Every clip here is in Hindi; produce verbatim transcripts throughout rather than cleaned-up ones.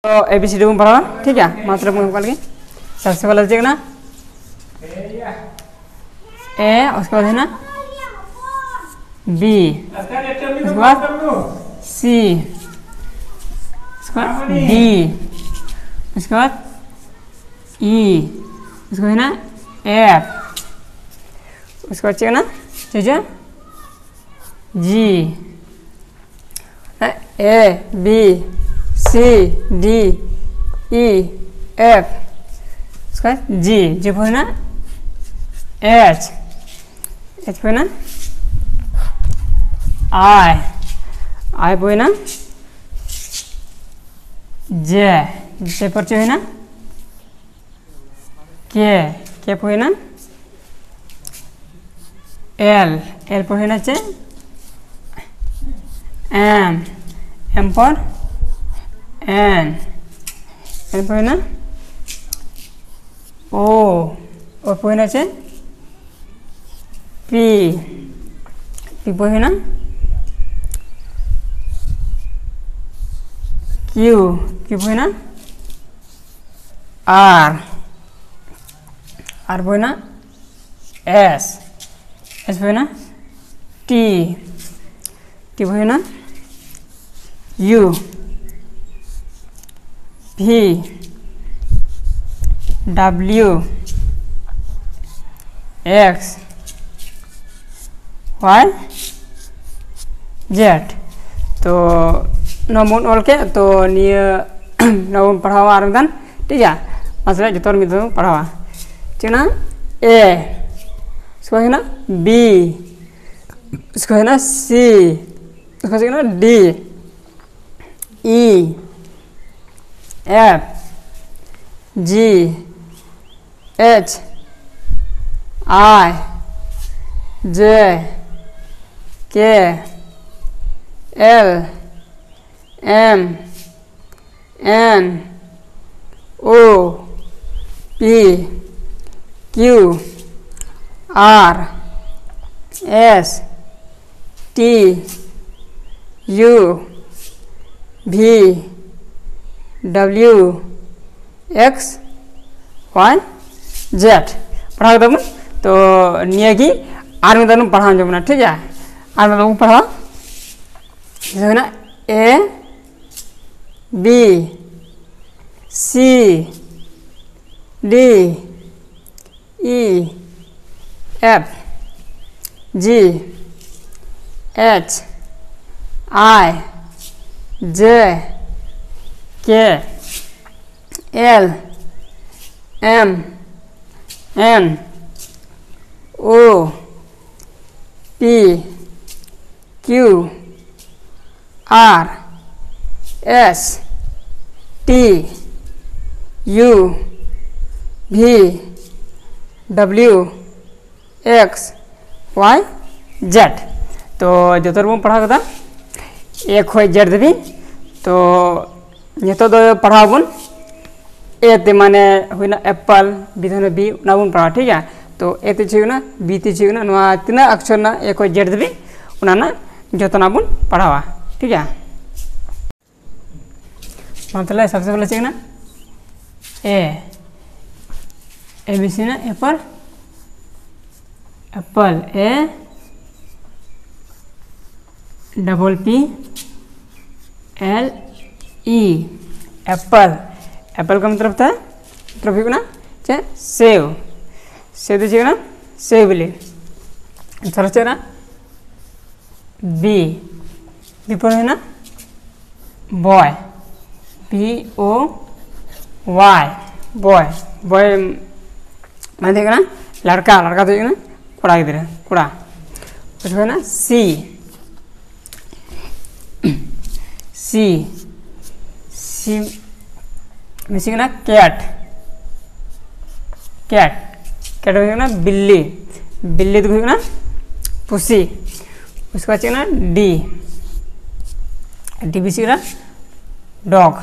तो एबीसीडी में पढ़ा ठीक है मतलब के सबसे पहले देखना ए उसके बाद है ना बी उसके बाद सी उसके बाद डी उसके बाद ई उसके बाद है ना एफ उसके बाद चेक ना चीज़ G A B C D E F उसका जी जी है ना एच एच है ना आई आई है ना जे जे पर है ना के के है ना एल एल पर है ना चे एम एम पर एन एन पर है ना ओ ओ पर है ना चे पी पी पर है ना क्यू क्यू पर है ना आर आर पर है ना एस एस पर है ना टी टी पर है ना you V W X Y Z तो नमून ऑल के तो निया नमून पढ़ावा आर मिदान ठीक है मसला जतोर मिदान पढ़ावा ठीक ना ए उसको है ना बी उसको है ना सी उसको है ना D E F G H I J K L M N O P Q R S T U V W X Y Z पढ़ा दो तो निया की आर में दोनों पढ़ा जो ठीक है आर में दोनों पढ़ा जो ना A B C D E F G H I J K L M N O P Q R S T U V W X Y Z तो जो तो पढ़ा था एक खो जेड भी तो नितो दो पढ़ाव बन ए ते माने हुईना एप्पल बी थे बी ना बन पढ़ा ठीक है तो ए ते छुना बी ते छुना नवा तीना अक्षर ना ए खो जेड भी उना ना जतना बन पढ़ावा ठीक है मतलब सबसे पहले चेक ना ए ए बी सी ना ए पर apple A double P L E apple apple का मतलब था मतलब ना चे सेव सेव दीजिएगा ना सेव बोले चलो चे ना बी बी पर है ना boy B O Y boy boy मैं देखा ना लड़का लड़का तो ना कुड़ा इधर कुड़ा उसमें है ना सी सी सी मिसिंग ना कैट कैट कैट हो ना बिल्ली बिल्ली तो ना पुसी उसके बाद ना डी डी मिसिंग ना डॉग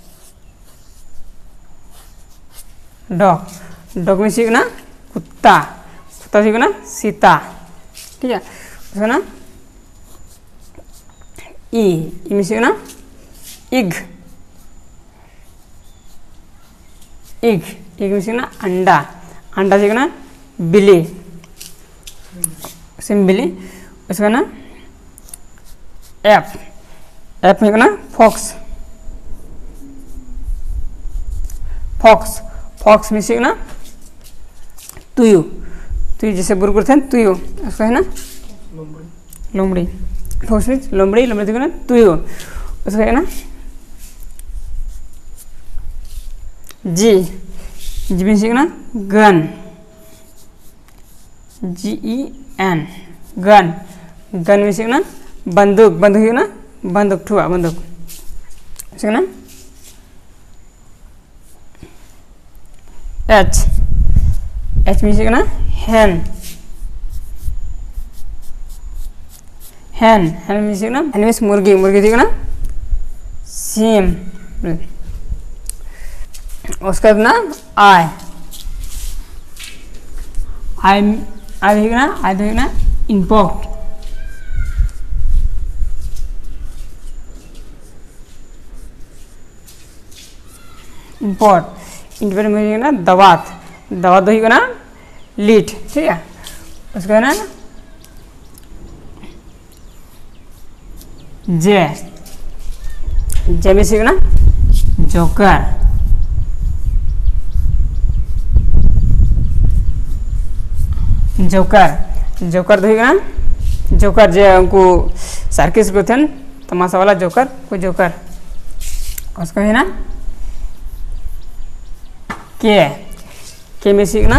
डॉग डॉग मिसिंग ना कुत्ता कुत्ता सीख ना सीता ठीक है उसका ना ई ई मिसिंग ना इग इग इग में सीखना अंडा अंडा सीखना बिल्ली सिम बिल्ली उसका ना एफ एफ में ना फॉक्स फॉक्स फॉक्स में सीखना तुयु तुयु जैसे बुरबुर थे तुयु उसका है ना लोमड़ी फॉक्स में लोमड़ी लोमड़ी सीखना तुयु उसका है ना जी जी में सीखना gun G E N gun gun में सीखना बंदूक बंदूक है ना बंदूक ठुआ बंदूक सीखना एच एच में सीखना हैन हैन हैन में सीखना हैन में मुर्गी मुर्गी सीखना सीम उसका ना आई आई आई देखना आई देखना इम्पोर्ट इम्पोर्ट इंटरप्रेट में ना दवात दवात दही ना लीट ठीक है उसका ना जे जे में सीखना जोकर जोकर जोकर दही ना जोकर जे उनको सर्किस को थे तमाशा वाला जोकर को जोकर उसका है ना के के में सीखना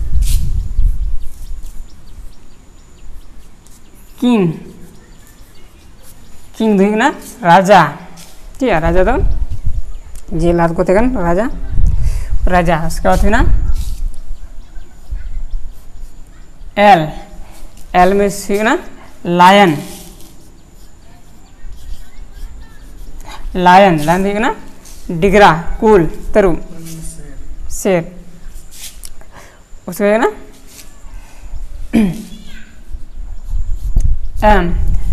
किंग किंग देखना राजा ठीक है राजा तो जेल हाथ को थे राजा राजा उसके बाद ना एल एल में सीखना लायन लायन लायन देखना डिगरा कूल तरु शेर उसका है ना एम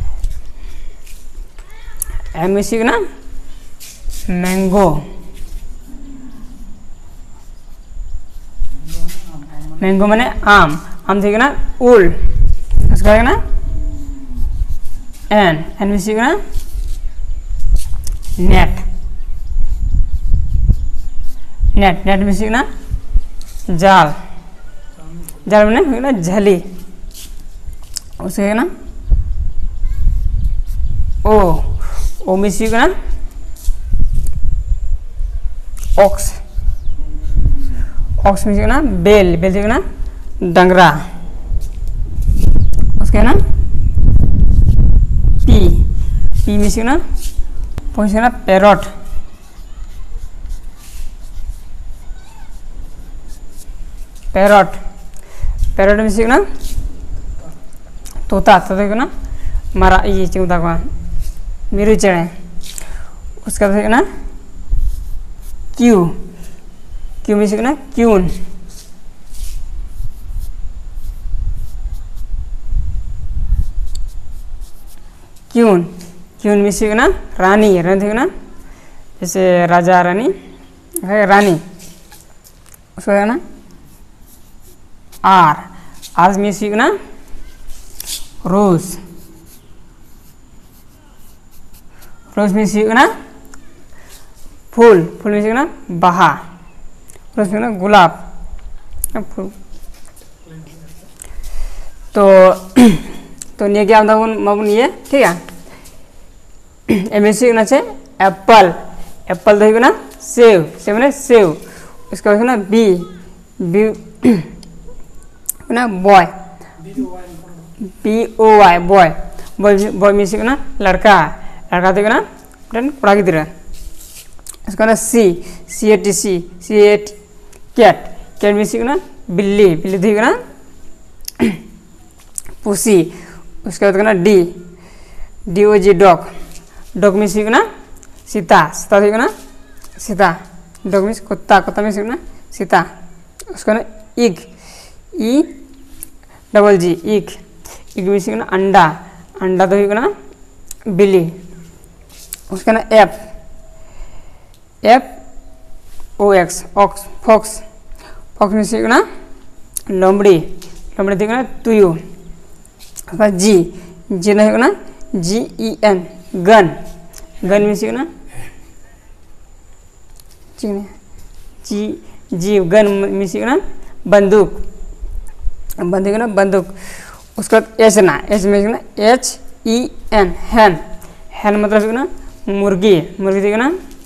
एम में सीखना मैंगो मैंगो मैंने आम आम सीखना उल उसका है ना एन एन में सीखना नेट नेट नेट में सीखना जाल जाल में सीखना झली उसे है ना ओ ओ में सीखना ऑक्स ऑक्स में सीखना बेल बेल सीखना डंगरा उसके ना पी पी में सीखना पहुंचना पैरट पैरट पैरट में सीखना तोता तोता को ना मारा ये चौथा को मेरू चढ़े उसका सीखना क्यू क्यू में सीखना क्यून क्यून क्यून में सीखना रानी रानी सीखना जैसे राजा रानी है रानी उसको है ना आर आर में सीखना रोज रोज में सीखना फूल फूल में सीखना बहा रोज में सीखना गुलाब फूल तो तो ये क्या होता है मगन ये ठीक है एम एस सी से एप्पल एप्पल तो ना सेव सेव ना सेव उसका ना बी बी ना boy B O Y boy boy boy में सीखना लड़का लड़का तो ना पढ़ा की तरह उसका ना C C A T C C A T cat cat में सीखना बिल्ली बिल्ली तो ना पुसी उसके बाद ना D D O G dog dog में सीखना सीता सीता सीखना सीता डॉग में कुत्ता कुत्ता में सीखना सीता उसका ना इग ई डबल जी इग इग में सीखना अंडा अंडा तो सीखना बिल्ली उसका ना F F O X ox fox fox में सीखना लोमड़ी लोमड़ी देखना तुयु जी जी ना होना G E N gun gun में सीखना जी जी गन में सीखना बंदूक बंदूक ना बंदूक उसके बाद एच ना एच में सीखना एच ई एन हैन हैन मतलब सीखना मुर्गी मुर्गी देखना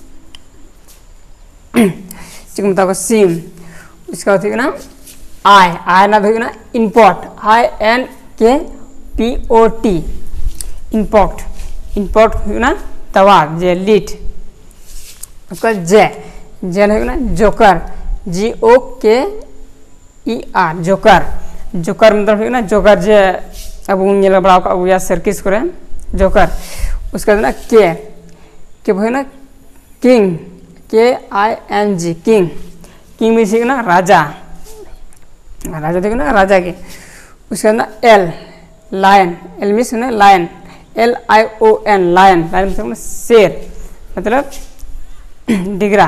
चिकन बताओ सिम उसका बाद देखना आई आई ना देखना import I N K P O T import import देखना तवा जे लीट उसका जे जे ना जोकर जी ओ के ई आर जोकर जोकर मतलब है ना जोकर जे अब उन बड़ा का या सर्किस करे जोकर उसका ना के के है ना king K I N G king king में सीखना राजा राजा देखो ना राजा के उसका ना एल लायन एल में सीखना lion L I O N lion lion में सीखना शेर मतलब डिगरा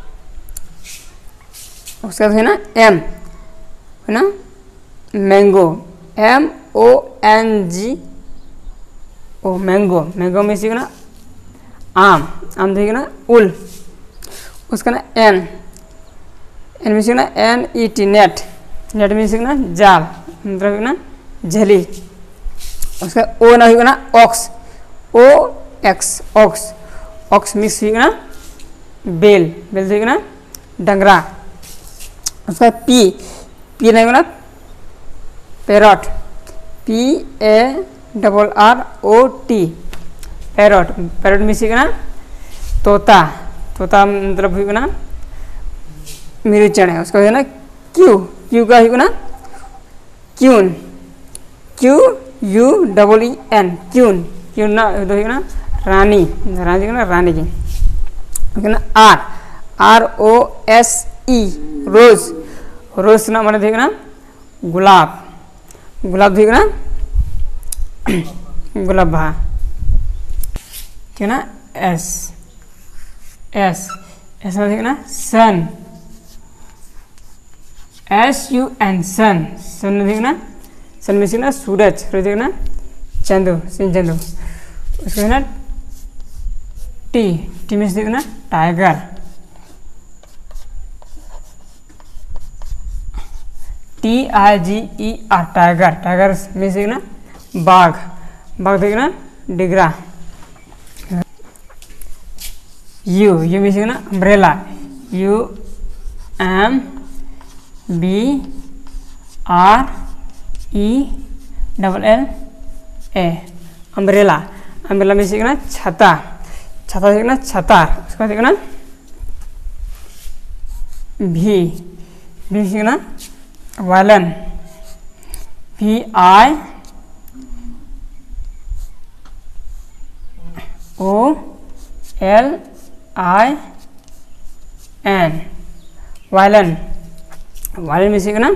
उसका है ना एम है ना mango M O N G O mango mango में सीखना आम आम देखना उल उसका ना एन एन में सीखना N E T net net में सीखना जाल मतलब ना झली उसका ओ ना होगा ना ox O X ox ox में सीखना बेल बेल देखना डंगरा उसका पी पी नहीं होगा ना parrot P A double R O T parrot parrot में सीखना तोता तोता मतलब होगा ना मेरे चढ़े उसका है ना क्यू क्यू का होगा ना queen Q U double E N queen queen ना होगा ना रानी रानी ना रानी की ना R R O S E rose rose ना मैंने देखना गुलाब गुलाब देखना गुलाब भा ठीक है ना एस एस एस में देखना sun S U N sun sun में देखना सन में सीखना सूरज सूरज देखना चंदू सिंह चंदू उसको देखना टी टी में देखना tiger T I G E R tiger tiger में सीखना बाघ बाघ देखना डिगरा यू यू में सीखना umbrella U M B R E double L A umbrella umbrella में सीखना छता छता सीखना छता उसका सीखना भी भी सीखना violin V I O L I N violin violin में सीखना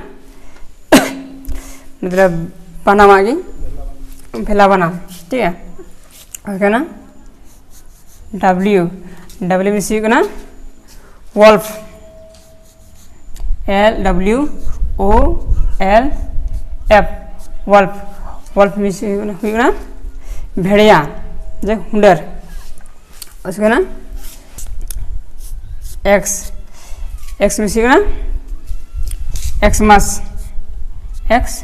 मतलब बनाम आगे फैला बनाम ठीक है ओके ना डब्ल्यू डब्ल्यू में सीखना wolf L W O L F wolf wolf में सीखना भेड़िया जो हुंडर उसका ना एक्स एक्स में सीखना एक्समस एक्स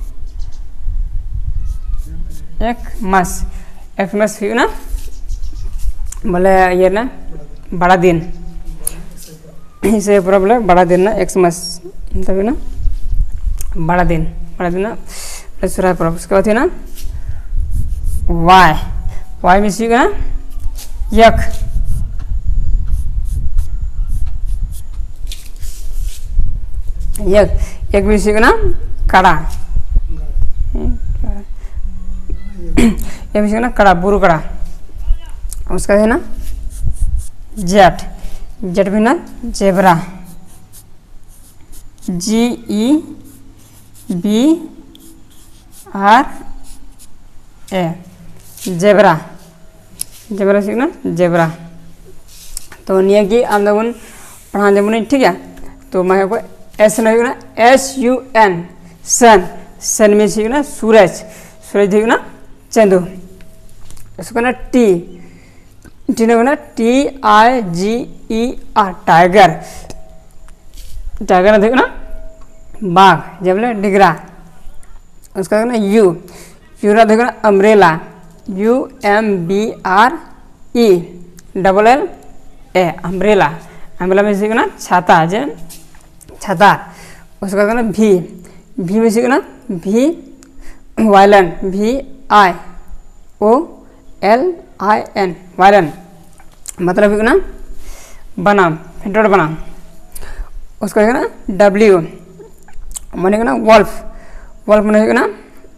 एक मस एक्समस सीखना बोले ये ना बड़ा दिन इसे पूरा बोले बड़ा दिन ना एक्समस तभी ना बड़ा दिन बड़ा दिन ना सुराय पर्व उसके बाद है ना वाई वाई में सीखना यक यक एक में सीखना कड़ा एक में सीखना कड़ा बुरु कड़ा उसका है ना जेट जेट भी ना zebra Z E B R A zebra zebra सीखना जेबरा तो निया की आमदागुन पढ़ा जमुनी ठीक है। तो मैं को एस ना S U N sun sun में ठीक ना सूरज सूरज ठीक ना चंदू। इसको ना टी टी ना T I G E R tiger tiger देखो ना बाघ जब ले डिगरा। उसका ना यू यू ना देखो ना umbrella U M B R E double L A umbrella umbrella में सीखना छाता जे छाता। उसका ना भी भी में सीखना V violin V I O L I N violin मतलब ना बनाम फेंटोड़ बनाम। उसका ना डब्ल्यू मैंने ना वॉल्फ वॉल्फ मैंने ना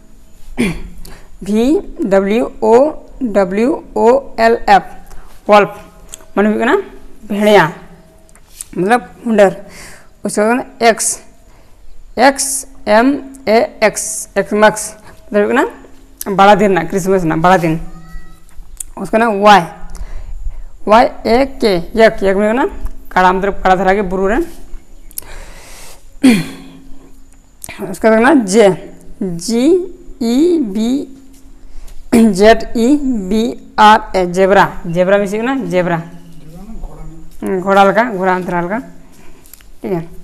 भी W O W O L F wolf मैंने ना भेड़िया मतलब हुंडर। उसका ना X X M A X X max मतलब ना बड़ा दिन ना क्रिसमस ना बड़ा दिन। उसका ना वाई वाई ए के यक यक में ना काड़ा मतलब काड़ा धरा के बुरू है। उसका ना J Z E B Z E B R A zebra zebra में सीखना जेबरा घोड़ा हल्का घोड़ा अंतर हल्का ठीक है।